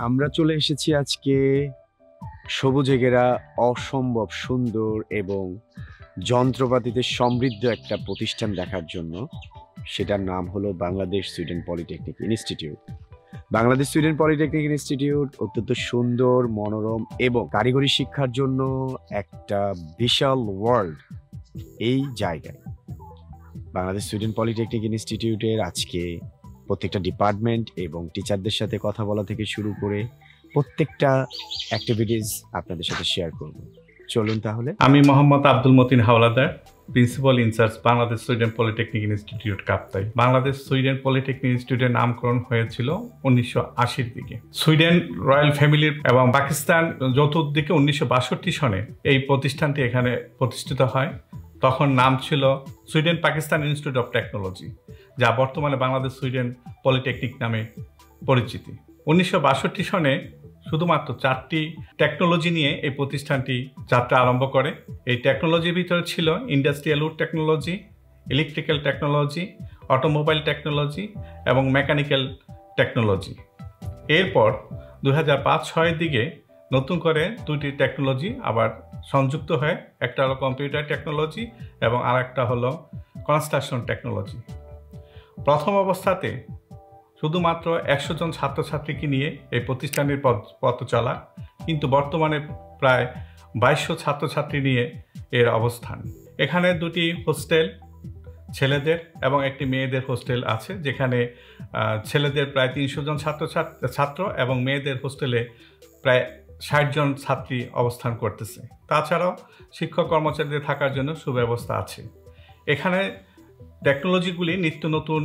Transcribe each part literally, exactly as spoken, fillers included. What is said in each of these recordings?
আমরা চলে এসেছি আজকে সবুজে ঘেরা অসম্ভব সুন্দর এবং যন্ত্রপাতিতে সমৃদ্ধ একটা প্রতিষ্ঠান দেখার জন্য। সেটার নাম হলো Bangladesh Sweden polytechnic institute. Bangladesh Sweden polytechnic institute অত্যন্ত সুন্দর, মনোরম এবং কারিগরি শিক্ষার জন্য একটা বিশাল ওয়ার্ল্ড এই জায়গায়। বাংলাদেশ সুইডেন পলিটেকনিক ইনস্টিটিউটের আজকে প্রত্যেকটা ডিপার্টমেন্ট এবং টিচারদের সাথে কথা বলা থেকে শুরু করে প্রত্যেকটা অ্যাক্টিভিটিস আপনাদের সাথে শেয়ার করব। চলুন তাহলে। আমি Mohammad Abdul Matin Howlader, principal incharge Bangladesh Sweden polytechnic institute Kaptai. Bangladesh Sweden polytechnic ইনস্টিটিউটের নামকরণ হয়েছিল উনিশশো আশির দিকে। সুইডেন রয়্যাল ফ্যামিলির এবং পাকিস্তান যৌথ দিকে উনিশশো বাষট্টি সনে এই প্রতিষ্ঠানটি এখানে প্রতিষ্ঠিত হয়। তখন নাম ছিল Sweden Pakistan institute of technology, যা বর্তমানে বাংলাদেশ সুইডেন পলিটেকনিক নামে পরিচিতি। উনিশশো বাষট্টি সনে শুধুমাত্র চারটি টেকনোলজি নিয়ে এই প্রতিষ্ঠানটি যাত্রা আরম্ভ করে। এই টেকনোলজির ভিতরে ছিল industrial wood technology, electrical technology, automobile technology এবং মেকানিক্যাল টেকনোলজি। এরপর দু হাজার পাঁচ ছয়ের দিকে নতুন করে দুটি টেকনোলজি আবার সংযুক্ত হয়। একটা হলো কম্পিউটার টেকনোলজি এবং আর একটা হলো কনস্ট্রাকশন টেকনোলজি। প্রথম অবস্থাতে শুধুমাত্র একশো জন ছাত্রছাত্রীকে নিয়ে এই প্রতিষ্ঠানের পথ চলা, কিন্তু বর্তমানে প্রায় বাইশশো ছাত্রছাত্রী নিয়ে এর অবস্থান। এখানে দুটি হোস্টেল, ছেলেদের এবং একটি মেয়েদের হোস্টেল আছে, যেখানে ছেলেদের প্রায় তিনশো জন ছাত্র ছাত্র এবং মেয়েদের হোস্টেলে প্রায় ষাট জন ছাত্রী অবস্থান করতেছে। তাছাড়াও শিক্ষক কর্মচারীদের থাকার জন্য সুব্যবস্থা আছে। এখানে টেকনোলজিগুলি নিত্য নতুন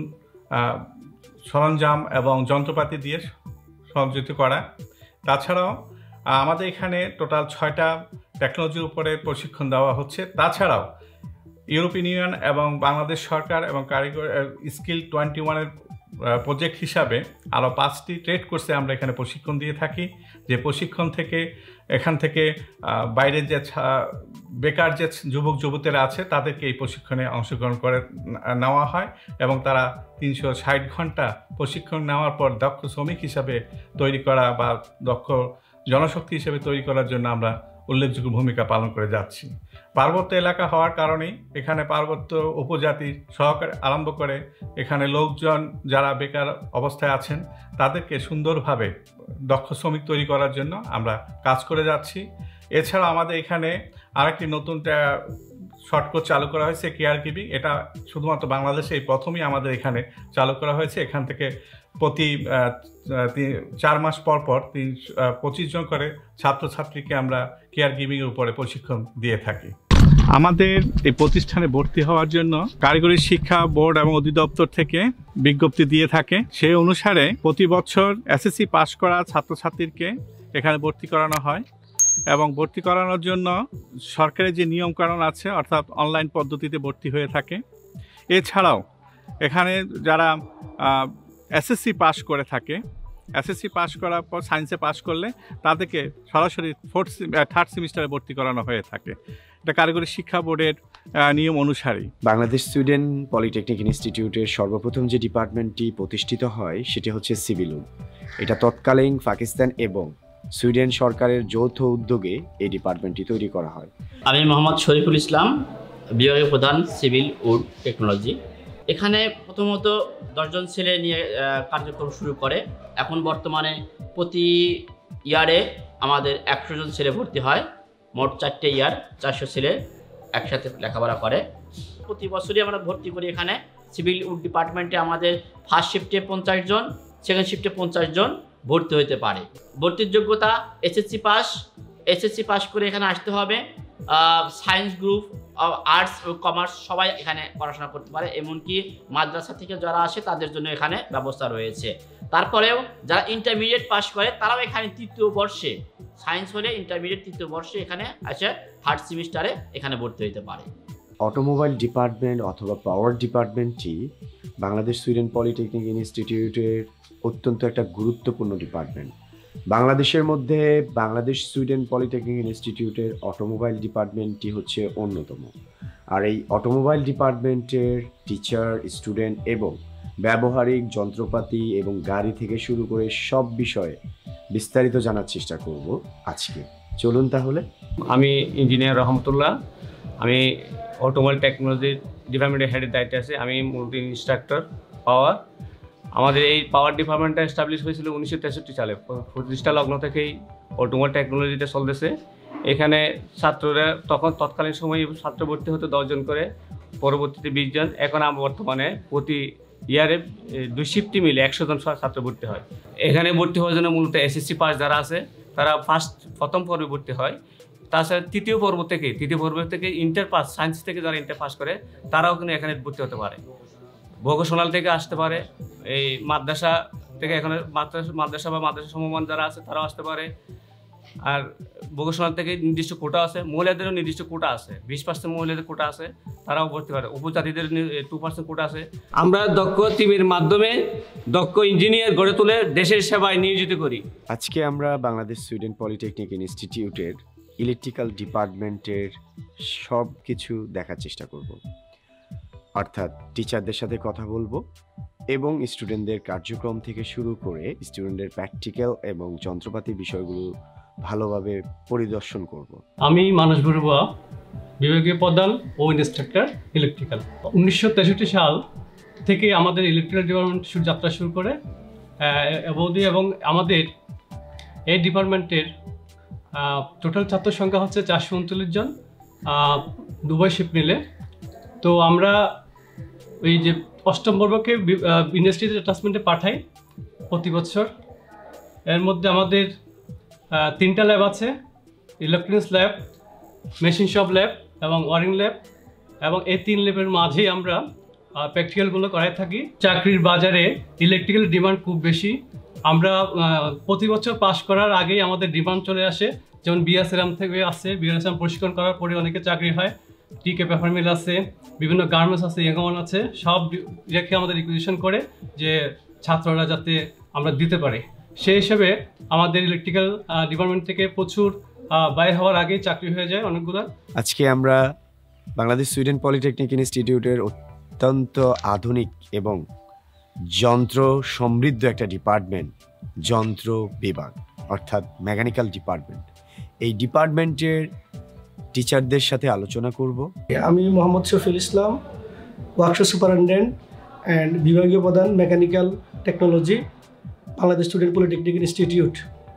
সরঞ্জাম এবং যন্ত্রপাতি দিয়ে সংযুক্ত করা। তাছাড়াও আমাদের এখানে টোটাল ছয়টা টেকনোলজির উপরে প্রশিক্ষণ দেওয়া হচ্ছে। তাছাড়াও ইউরোপিয়ান ইউনিয়ন এবং বাংলাদেশ সরকার এবং কারিগর স্কিল টোয়েন্টি ওয়ানের প্রজেক্ট হিসাবে আরও পাঁচটি ট্রেড কোর্সে আমরা এখানে প্রশিক্ষণ দিয়ে থাকি। যে প্রশিক্ষণ থেকে এখান থেকে বাইরের যে বেকার যে যুবক যুবতীরা আছে তাদেরকে এই প্রশিক্ষণে অংশগ্রহণ করে নেওয়া হয় এবং তারা তিনশো ষাট ঘন্টা প্রশিক্ষণ নেওয়ার পর দক্ষ শ্রমিক হিসাবে তৈরি করা বা দক্ষ জনশক্তি হিসেবে তৈরি করার জন্য আমরা উল্লেখযোগ্য ভূমিকা পালন করে যাচ্ছি। পার্বত্য এলাকা হওয়ার কারণেই এখানে পার্বত্য উপজাতি সহকারে আরম্ভ করে এখানে লোকজন যারা বেকার অবস্থায় আছেন তাদেরকে সুন্দরভাবে দক্ষ শ্রমিক তৈরি করার জন্য আমরা কাজ করে যাচ্ছি। এছাড়া আমাদের এখানে আরেকটি নতুন শর্টকোর্স চালু করা হয়েছে, কেয়ার গিভিং। এটা শুধুমাত্র বাংলাদেশে এই প্রথমই আমাদের এখানে চালু করা হয়েছে। এখান থেকে প্রতি চার মাস পর পর তিন পঁচিশ জন করে ছাত্রছাত্রীকে আমরা কেয়ার গিভিংয়ের উপরে প্রশিক্ষণ দিয়ে থাকি। আমাদের এই প্রতিষ্ঠানে ভর্তি হওয়ার জন্য কারিগরি শিক্ষা বোর্ড এবং অধিদপ্তর থেকে বিজ্ঞপ্তি দিয়ে থাকে। সেই অনুসারে প্রতি বছর এসএসসি পাশ করা ছাত্রছাত্রীকে এখানে ভর্তি করানো হয় এবং ভর্তি করানোর জন্য সরকারের যে নিয়মকানুন আছে, অর্থাৎ অনলাইন পদ্ধতিতে ভর্তি হয়ে থাকে। এছাড়াও এখানে যারা এসএসসি পাস করে থাকে, এসএসসি পাস করার পর সায়েন্সে পাস করলে তাদেরকে সরাসরি ফোর্থ থার্ড সেমিস্টারে ভর্তি করানো হয়ে থাকে। এটা কারিগরি শিক্ষা বোর্ডের নিয়ম অনুসারেই। বাংলাদেশ সুইডেন পলিটেকনিক ইনস্টিটিউটের সর্বপ্রথম যে ডিপার্টমেন্টটি প্রতিষ্ঠিত হয় সেটি হচ্ছে সিভিল উড। এটা তৎকালীন পাকিস্তান এবং সুইডেন সরকারের যৌথ উদ্যোগে এই ডিপার্টমেন্টটি তৈরি করা হয়। আমি মোহাম্মদ শরীফুল ইসলাম, বিভাগীয় প্রধান, সিভিল উড টেকনোলজি। এখানে প্রথমত দশজন ছেলে নিয়ে কার্যক্রম শুরু করে। এখন বর্তমানে প্রতি ইয়ারে আমাদের একশো জন ছেলে ভর্তি হয়। মোট চারটে ইয়ার, চারশো ছেলে একসাথে লেখাপড়া করে। প্রতি বছরই আমরা ভর্তি করি। এখানে সিভিল উড ডিপার্টমেন্টে আমাদের ফার্স্ট শিফটে পঞ্চাশ জন, সেকেন্ড শিফটে পঞ্চাশ জন ভর্তি হতে পারে। ভর্তির যোগ্যতা এসএসসি পাস, এসএসসি পাস করে এখানে আসতে হবে। সায়েন্স গ্রুপ, আর্টস ও কমার্স সবাই এখানে পড়াশোনা করতে পারে। এমনকি মাদ্রাসা থেকে যারা আসে তাদের জন্য এখানে ব্যবস্থা রয়েছে। তারপরেও যারা ইন্টারমিডিয়েট পাস করে তারাও এখানে তৃতীয় বর্ষে, সায়েন্স হলে ইন্টারমিডিয়েট তৃতীয় বর্ষে এখানে আসে থার্ড সেমিস্টারে এখানে ভর্তি হতে পারে। অটোমোবাইল ডিপার্টমেন্ট অথবা পাওয়ার ডিপার্টমেন্টটি বাংলাদেশ সুইডেন পলিটেকনিক ইনস্টিটিউটের অত্যন্ত একটা গুরুত্বপূর্ণ ডিপার্টমেন্ট। বাংলাদেশের মধ্যে বাংলাদেশ সুইডেন পলিটেকনিক ইনস্টিটিউটের অটোমোবাইল ডিপার্টমেন্টটি হচ্ছে অন্যতম। আর এই অটোমোবাইল ডিপার্টমেন্টের টিচার, স্টুডেন্ট এবং ব্যবহারিক যন্ত্রপাতি এবং গাড়ি থেকে শুরু করে সব বিষয়ে বিস্তারিত জানার চেষ্টা করব আজকে। চলুন তাহলে। আমি ইঞ্জিনিয়ার রহমতুল্লাহ, আমি অটোমোবাইল টেকনোলজি ডিপার্টমেন্টের হেডের দায়িত্বে আছি। আমি মূলত ইনস্ট্রাক্টর পাওয়ার। আমাদের এই পাওয়ার ডিপার্টমেন্টটা এস্টাবলিশ হয়েছিল উনিশশো তেষট্টি সালে। প্রতিষ্ঠা লগ্ন থেকেই অটোমোবাইল টেকনোলজিটা চলতেছে। এখানে ছাত্ররা তখন তৎকালীন সময়ে ছাত্র ভর্তি হতো দশজন করে, পরবর্তীতে বিশ জন। এখন বর্তমানে প্রতি ইয়ারে দুই শিফটে মিলে একশো জন ছাত্র ভর্তি হয়। এখানে ভর্তি হওয়ার জন্য মূলত এসএসসি পাস যারা আছে তারা ফার্স্ট প্রথম পর্বে ভর্তি হয়। তাছাড়া তৃতীয় পর্ব থেকে তৃতীয় পর্ব থেকে ইন্টার পাস, সায়েন্স থেকে যারা ইন্টার পাস করে তারাও কিন্তু এখানে ভর্তি হতে পারে। ভোকেশনাল থেকে আসতে পারে, এই মাদ্রাসা থেকে এখানে মাদ্রাসা মাদ্রাসা বা মাদ্রাসা সমমান যারা আছে তারাও আসতে পারে। আর ভোকেশনাল থেকে নির্দিষ্ট কোটা আছে, মহিলাদেরও নির্দিষ্ট কোটা আছে, বিশ পার্সেন্ট মহিলাদের কোটা আছে, তারাও ভর্তি পারে। উপজাতিদের টু পার্সেন্ট কোটা আছে। আমরা দক্ষ টিমের মাধ্যমে দক্ষ ইঞ্জিনিয়ার গড়ে তুলে দেশের সেবায় নিয়োজিত করি। আজকে আমরা বাংলাদেশ সুইডেন পলিটেকনিক ইনস্টিটিউটের ইলেকট্রিক্যাল ডিপার্টমেন্টের সব কিছু দেখার চেষ্টা করব, অর্থাৎ টিচারদের সাথে কথা বলবো এবং স্টুডেন্টদের কার্যক্রম থেকে শুরু করে স্টুডেন্টদের প্র্যাকটিক্যাল এবং যন্ত্রপাতি বিষয়গুলো ভালোভাবে পরিদর্শন করব। আমি মানস বড়ুয়া, বিভাগীয় প্রধান ও ইনস্ট্রাক্টর ইলেকট্রিক্যাল। উনিশশো তেষট্টি সাল থেকে আমাদের ইলেকট্রিক্যাল ডিপার্টমেন্ট যাত্রা শুরু করে অবধি, এবং আমাদের এই ডিপার্টমেন্টের টোটাল ছাত্র সংখ্যা হচ্ছে চারশো উনচল্লিশ জন, দুবাই শিফট মিলে। তো আমরা ওই যে অষ্টম বর্গকে ইন্ডাস্ট্রিজ অ্যাটাচমেন্টে পাঠাই প্রতি বছর। এর মধ্যে আমাদের তিনটা ল্যাব আছে, electronics lab, machine shop lab এবং ওয়ারিং ল্যাব, এবং এই তিন ল্যাবের মাঝেই আমরা প্র্যাকটিক্যালগুলো করাই থাকি। চাকরির বাজারে ইলেকট্রিক্যাল ডিমান্ড খুব বেশি। আমরা প্রতি বছর পাশ করার আগেই আমাদের ডিমান্ড চলে আসে, যেমন বিএসএরাম থেকে আসছে, বিএসএরাম প্রশিক্ষণ করার পরে অনেকে চাকরি হয়। টিকে পেপার মিল আছে, বিভিন্ন গার্মেন্টস আছে, এগমন আছে, সব রেখে আমাদের রিকুইজিশন করে যে ছাত্ররা যাতে আমরা দিতে পারি। সেই হিসেবে আমাদের ইলেকট্রিক্যাল ডিপার্টমেন্ট থেকে প্রচুর বাইরে হওয়ার আগেই চাকরি হয়ে যায় অনেকগুলো। আজকে আমরা বাংলাদেশ সুইডেন পলিটেকনিক ইনস্টিটিউটের অত্যন্ত আধুনিক এবং যন্ত্র সমৃদ্ধ একটা ডিপার্টমেন্ট, যন্ত্র বিভাগ অর্থাৎ মেকানিক্যাল ডিপার্টমেন্ট, এই ডিপার্টমেন্টের টিচারদের সাথে আলোচনা করব। আমি Mohammad Shafiul Islam, workshop superintendent and বিভাগীয় প্রধান mechanical technology, Bangladesh student polytechnic institute.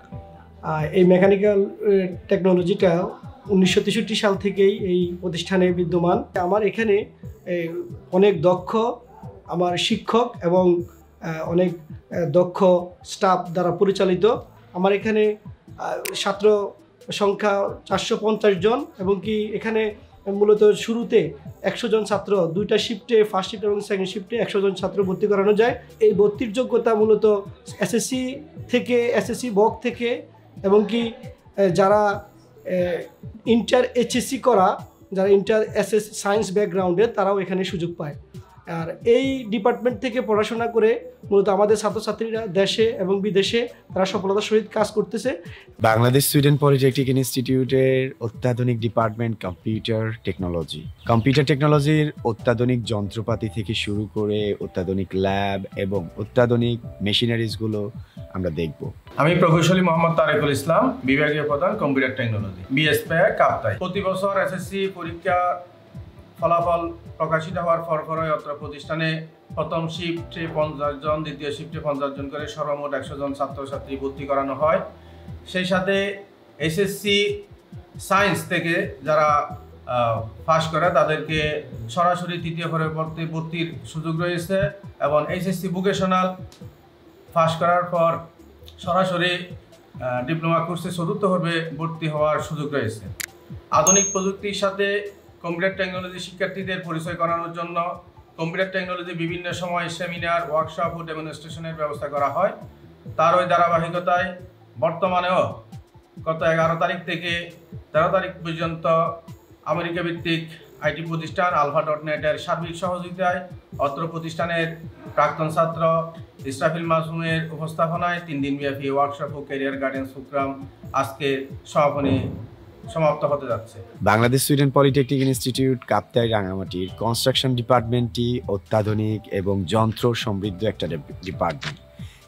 এই মেকানিক্যাল টেকনোলজিটা উনিশশো তেষট্টি সাল থেকেই এই প্রতিষ্ঠানে বিদ্যমান। আমার এখানে অনেক দক্ষ আমার শিক্ষক এবং অনেক দক্ষ স্টাফ দ্বারা পরিচালিত। আমার এখানে ছাত্র সংখ্যা চারশো পঞ্চাশ জন, এবং কি এখানে মূলত শুরুতে একশো জন ছাত্র দুইটা শিফটে, ফার্স্ট শিফট এবং সেকেন্ড শিফটে একশো জন ছাত্র ভর্তি করানো যায়। এই ভর্তির যোগ্যতা মূলত এসএসসি থেকে, এসএসসি বক থেকে, এবং কি যারা ইন্টার এইচএসসি করা, যারা ইন্টার এসএস সায়েন্স ব্যাকগ্রাউন্ডে, তারাও এখানে সুযোগ পায়। আর এই ডিপার্টমেন্ট থেকে পড়াশোনা করে মূলত আমাদের ছাত্রছাত্রীরা দেশে এবং বিদেশে তারা সফলতার সহিত কাজ করতেছে। বাংলাদেশ সুইডেন পলিটেকনিক ইনস্টিটিউটের অত্যাধুনিক ডিপার্টমেন্ট কম্পিউটার টেকনোলজি। কম্পিউটার টেকনোলজির অত্যাধুনিক যন্ত্রপাতি থেকে শুরু করে অত্যাধুনিক ল্যাব এবং অত্যাধুনিক মেশিনারিজগুলো আমরা দেখব। আমি প্রকৌশলী মোহাম্মদ তারেকুল ইসলাম, বিভাগীয় প্রধান কম্পিউটার টেকনোলজি, বিএসপিআই কাপ্তাই। প্রতি বছর এসএসসি পরীক্ষা ফলাফল প্রকাশিত হওয়ার পরপরই অত্র প্রতিষ্ঠানে প্রথম শিফটে পঞ্চাশ জন, দ্বিতীয় শিফটে পঞ্চাশ জন করে সর্বমোট একশো জন ছাত্রছাত্রী ভর্তি করানো হয়। সেই সাথে এসএসসি সায়েন্স থেকে যারা পাস করে তাদেরকে সরাসরি তৃতীয় পরবর্তী ভর্তির সুযোগ রয়েছে, এবং এইচএসসি ভোকেশনাল পাস করার পর সরাসরি ডিপ্লোমা কোর্সে চতুর্থ পর্বে ভর্তি হওয়ার সুযোগ রয়েছে। আধুনিক প্রযুক্তির সাথে কম্পিউটার টেকনোলজি শিক্ষার্থীদের পরিচয় করানোর জন্য কম্পিউটার টেকনোলজি বিভিন্ন সময় সেমিনার, ওয়ার্কশপ ও ডেমনস্ট্রেশনের ব্যবস্থা করা হয়। তার ওই ধারাবাহিকতায় বর্তমানেও গত এগারো তারিখ থেকে তেরো তারিখ পর্যন্ত আমেরিকা ভিত্তিক আইটি প্রতিষ্ঠান আলফা ডট নেটের সার্বিক সহযোগিতায় অত্র প্রতিষ্ঠানের প্রাক্তন ছাত্র ইসরাফিল মাসুমের উপস্থাপনায় তিন দিনব্যাপী ওয়ার্কশপ ও ক্যারিয়ার গাইডেন্স প্রোগ্রাম আজকে সমাপনী সমাপ্ত হতে যাচ্ছে। Bangladesh Sweden polytechnic institute Kaptai রাঙামাটির কনস্ট্রাকশন ডিপার্টমেন্টটি অত্যাধুনিক এবং যন্ত্র সমৃদ্ধ একটা ডিপার্টমেন্ট।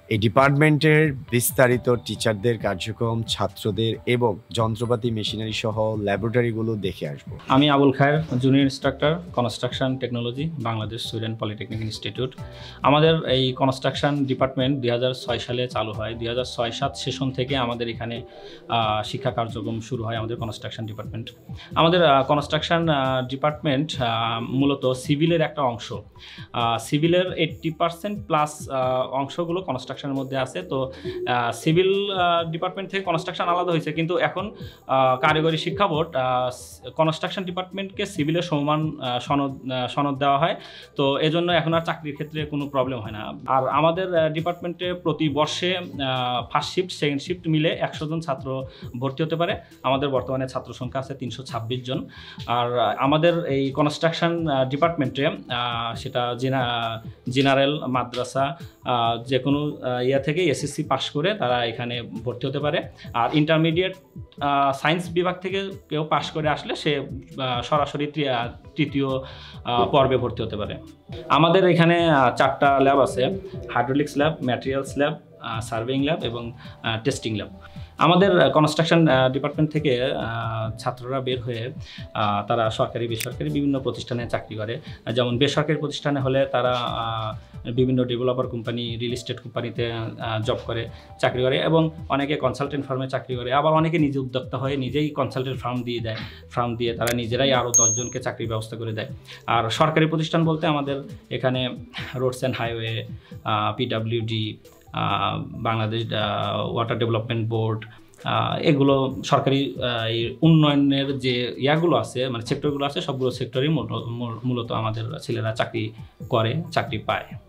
এই ডিপার্টমেন্টের বিস্তারিত টিচারদের কার্যক্রম, ছাত্রদের এবং যন্ত্রপাতি, মেশিনারি সহ ল্যাবরেটরিগুলো দেখে আসব। আমি Abul Khayer, junior instructor construction technology, Bangladesh Sweden polytechnic institute. আমাদের এই কনস্ট্রাকশন ডিপার্টমেন্ট দুই হাজার ছয় সালে চালু হয়। দুই হাজার ছয় সাত সেশন থেকে আমাদের এখানে শিক্ষা কার্যক্রম শুরু হয় আমাদের কনস্ট্রাকশন ডিপার্টমেন্ট। আমাদের কনস্ট্রাকশন ডিপার্টমেন্ট মূলত সিভিলের একটা অংশ। সিভিলের এইট্টি পার্সেন্ট প্লাস অংশগুলো কনস্ট্রাকশনের মধ্যে আছে। তো সিভিল ডিপার্টমেন্ট থেকে কনস্ট্রাকশন আলাদা হয়েছে, কিন্তু এখন কারিগরি শিক্ষা বোর্ড কনস্ট্রাকশন ডিপার্টমেন্টকে সিভিলের সমান সনদ সনদ দেওয়া হয়। তো এজন্য এখন আর চাকরির ক্ষেত্রে কোনো প্রবলেম হয় না। আর আমাদের ডিপার্টমেন্টে প্রতি বর্ষে ফার্স্ট শিফট, সেকেন্ড শিফট মিলে একশো জন ছাত্র ভর্তি হতে পারে। আমাদের বর্তমানে ছাত্র সংখ্যা আছে তিনশো ছাব্বিশ জন। আর আমাদের এই কনস্ট্রাকশন ডিপার্টমেন্টে সেটা জেনা জেনারেল, মাদ্রাসা, যে কোনো ইয়া থেকে এসএসসি পাশ করে তারা এখানে ভর্তি হতে পারে। আর ইন্টারমিডিয়েট সায়েন্স বিভাগ থেকে কেউ পাশ করে আসলে সে সরাসরি তৃতীয় পর্বে ভর্তি হতে পারে। আমাদের এখানে চারটা ল্যাব আছে: hydraulics lab, materials lab, surveying lab এবং টেস্টিং ল্যাব। আমাদের কনস্ট্রাকশন ডিপার্টমেন্ট থেকে ছাত্ররা বের হয়ে তারা সরকারি, বেসরকারি বিভিন্ন প্রতিষ্ঠানে চাকরি করে। যেমন বেসরকারি প্রতিষ্ঠানে হলে তারা বিভিন্ন ডেভেলপার কোম্পানি, রিয়েল এস্টেট কোম্পানিতে জব করে, চাকরি করে, এবং অনেকে কনসালটেন্ট ফার্মে চাকরি করে। আবার অনেকে নিজে উদ্যোক্তা হয়ে নিজেই কনসালটেন্ট ফার্ম দিয়ে দেয় ফার্ম দিয়ে তারা নিজেরাই আরও দশজনকে চাকরির ব্যবস্থা করে দেয়। আর সরকারি প্রতিষ্ঠান বলতে আমাদের এখানে roads and highway, PWD, Bangladesh water development board, এগুলো সরকারি উন্নয়নের যে ইয়াগুলো আছে, মানে সেক্টরগুলো আছে, সবগুলো সেক্টরই মূলত আমাদের ছেলেরা চাকরি করে, চাকরি পায়।